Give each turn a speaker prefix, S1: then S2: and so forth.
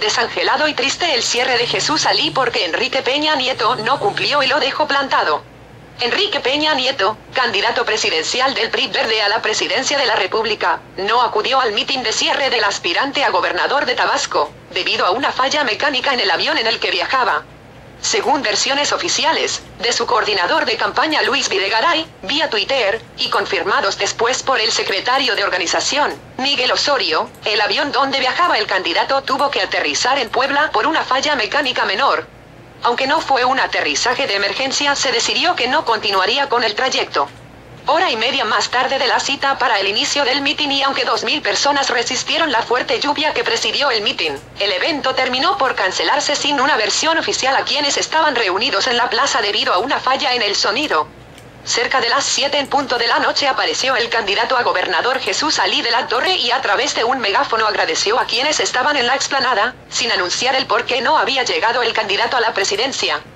S1: Desangelado y triste el cierre de Jesús Alí porque Enrique Peña Nieto no cumplió y lo dejó plantado. Enrique Peña Nieto, candidato presidencial del PRI Verde a la presidencia de la República, no acudió al mitin de cierre del aspirante a gobernador de Tabasco, debido a una falla mecánica en el avión en el que viajaba. Según versiones oficiales, de su coordinador de campaña Luis Videgaray, vía Twitter, y confirmados después por el secretario de organización, Miguel Osorio, el avión donde viajaba el candidato tuvo que aterrizar en Puebla por una falla mecánica menor. Aunque no fue un aterrizaje de emergencia, se decidió que no continuaría con el trayecto. Hora y media más tarde de la cita para el inicio del mitin y aunque 2000 personas resistieron la fuerte lluvia que presidió el mitin, el evento terminó por cancelarse sin una versión oficial a quienes estaban reunidos en la plaza debido a una falla en el sonido. Cerca de las 7 en punto de la noche apareció el candidato a gobernador Jesús Alí de la Torre y a través de un megáfono agradeció a quienes estaban en la explanada, sin anunciar el por qué no había llegado el candidato a la presidencia.